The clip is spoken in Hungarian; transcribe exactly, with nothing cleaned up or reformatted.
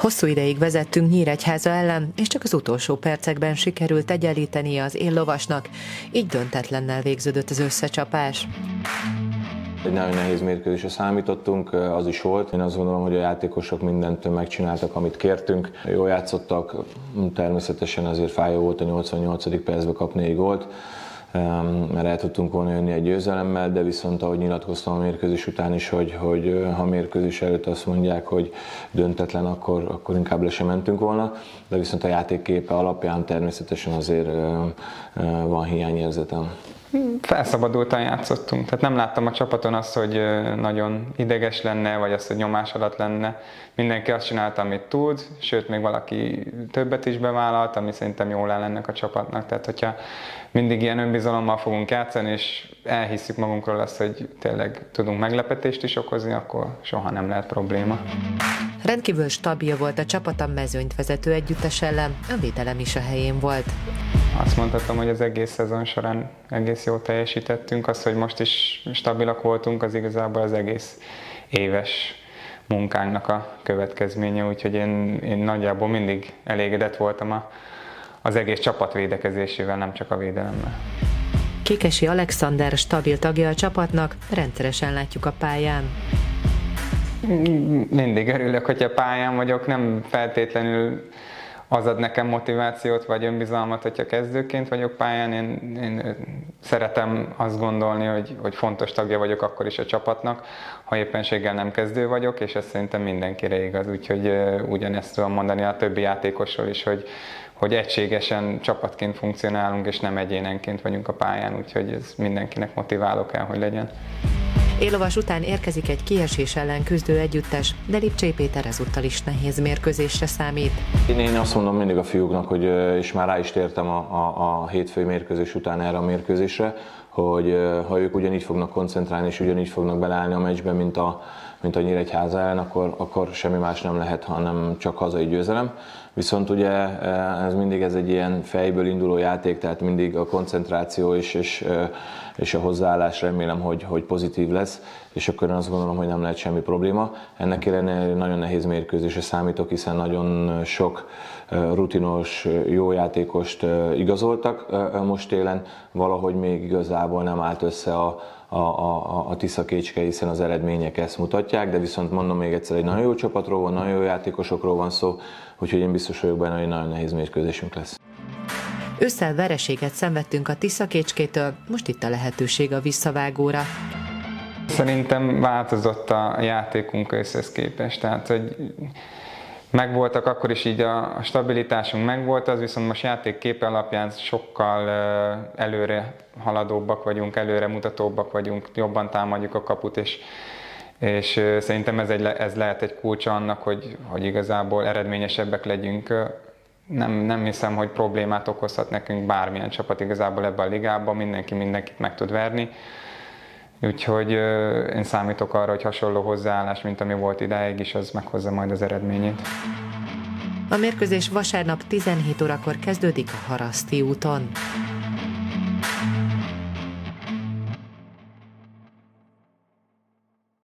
Hosszú ideig vezettünk Nyíregyháza ellen, és csak az utolsó percekben sikerült egyenlítenie az éllovasnak, így döntetlennel végződött az összecsapás. Egy nagyon nehéz mérkőzésre számítottunk, az is volt. Én azt gondolom, hogy a játékosok mindent megcsináltak, amit kértünk. Jól játszottak, természetesen azért fájó volt a nyolcvannyolcadik percben kapni egy gólt, mert el tudtunk volna jönni egy győzelemmel, de viszont ahogy nyilatkoztam a mérkőzés után is, hogy, hogy ha a mérkőzés előtt azt mondják, hogy döntetlen, akkor, akkor inkább le sem mentünk volna, de viszont a játékképe alapján természetesen azért van hiányérzetem. Felszabadultan játszottunk, tehát nem láttam a csapaton azt, hogy nagyon ideges lenne, vagy azt, hogy nyomás alatt lenne. Mindenki azt csinálta, amit tud, sőt, még valaki többet is bevállalt, ami szerintem jól áll ennek a csapatnak. Tehát, hogyha mindig ilyen önbizalommal fogunk játszani, és elhisszük magunkról azt, hogy tényleg tudunk meglepetést is okozni, akkor soha nem lehet probléma. Rendkívül stabil volt a csapat a mezőnyt vezető együttes ellen, a védelem is a helyén volt. Azt mondhatom, hogy az egész szezon során egész jól teljesítettünk. Az, hogy most is stabilak voltunk, az igazából az egész éves munkánknak a következménye, úgyhogy én, én nagyjából mindig elégedett voltam a, az egész csapat védekezésével, nem csak a védelemmel. Kékesi Alexander stabil tagja a csapatnak, rendszeresen látjuk a pályán. Mindig örülök, hogy a pályán vagyok, nem feltétlenül az ad nekem motivációt vagy önbizalmat, hogyha kezdőként vagyok pályán. Én, én szeretem azt gondolni, hogy, hogy fontos tagja vagyok akkor is a csapatnak, ha éppenséggel nem kezdő vagyok, és ez szerintem mindenkire igaz. Úgyhogy ugyanezt tudom mondani a többi játékosról is, hogy, hogy egységesen csapatként funkcionálunk, és nem egyénenként vagyunk a pályán, úgyhogy ez mindenkinek motiváló kell, hogy legyen. Éllovas után érkezik egy kiesés ellen küzdő együttes, de Lipcsei Péter ezúttal is nehéz mérkőzésre számít. Én, én azt mondom mindig a fiúknak, hogy, és már rá is tértem a, a, a hétfői mérkőzés után erre a mérkőzésre, hogy ha ők ugyanígy fognak koncentrálni és ugyanígy fognak beleállni a meccsbe, mint a, mint a Nyíregyháza ellen, akkor, akkor semmi más nem lehet, hanem csak hazai győzelem. Viszont ugye ez mindig ez egy ilyen fejből induló játék, tehát mindig a koncentráció és, és, és a hozzáállás remélem, hogy, hogy pozitív lesz, és akkor én azt gondolom, hogy nem lehet semmi probléma. Ennek ellenére nagyon nehéz mérkőzésre számítok, hiszen nagyon sok rutinos, jó játékost igazoltak most télen, valahogy még igazából nem állt össze a a, a, a Tisza-Kécske, hiszen az eredmények ezt mutatják, de viszont mondom még egyszer, egy nagyon jó csapatról van, nagyon jó játékosokról van szó, úgyhogy én biztos vagyok benne, hogy egy nagyon nehéz mérkőzésünk lesz. Ősszel vereséget szenvedtünk a Tisza-Kécskétől, most itt a lehetőség a visszavágóra. Szerintem változott a játékunk összhez képest, tehát hogy megvoltak akkor is így a stabilitásunk megvolt, az viszont most játékkép alapján sokkal előre haladóbbak vagyunk, előre mutatóbbak vagyunk, jobban támadjuk a kaput, és, és szerintem ez, egy, ez lehet egy kulcsa annak, hogy, hogy igazából eredményesebbek legyünk. Nem, nem hiszem, hogy problémát okozhat nekünk bármilyen csapat igazából ebben a ligában, mindenki mindenkit meg tud verni. Úgyhogy én számítok arra, hogy hasonló hozzáállás, mint ami volt idáig is, az meghozza majd az eredményét. A mérkőzés vasárnap tizenhét órakor kezdődik a Haraszti úton.